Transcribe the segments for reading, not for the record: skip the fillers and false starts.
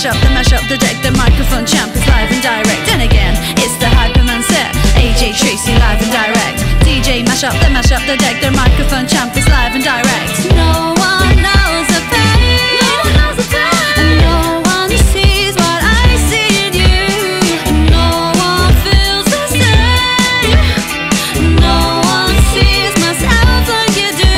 mash up the deck. The microphone champ is live and direct. And again, it's the Hyperman set. AJ Tracy live and direct. DJ mash up the deck. The microphone champ is live and direct. No one knows the pain. No one knows the pain. And no one sees what I see in you. And no one feels the same. No one sees myself like you do.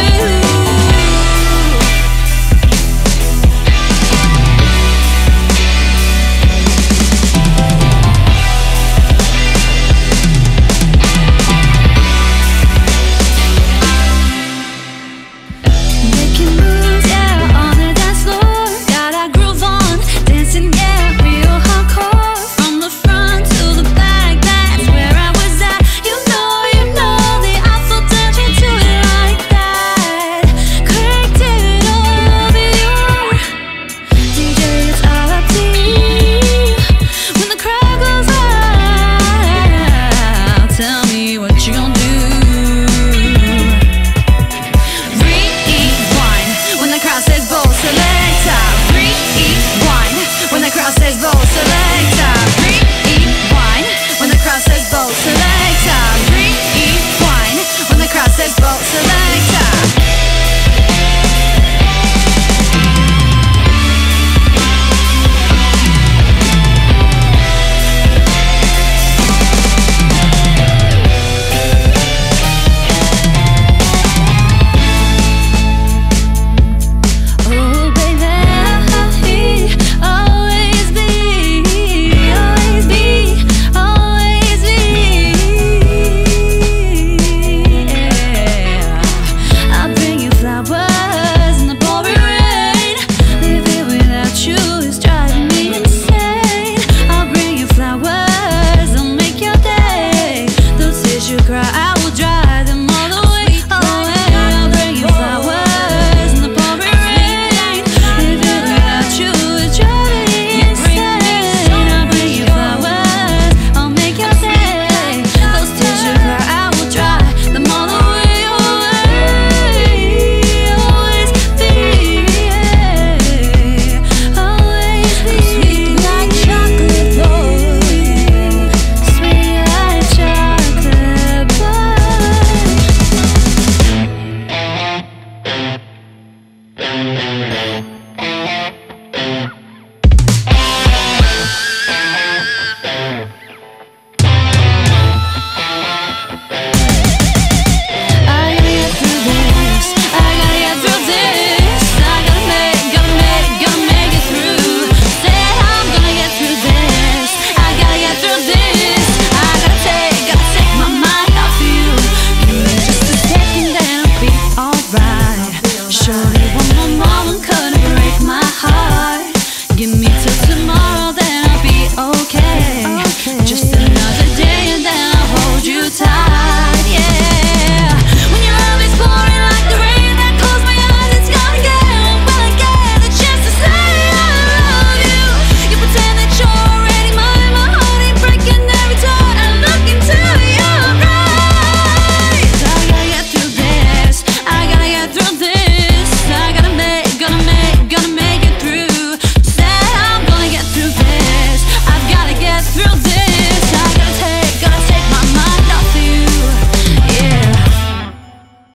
Sure.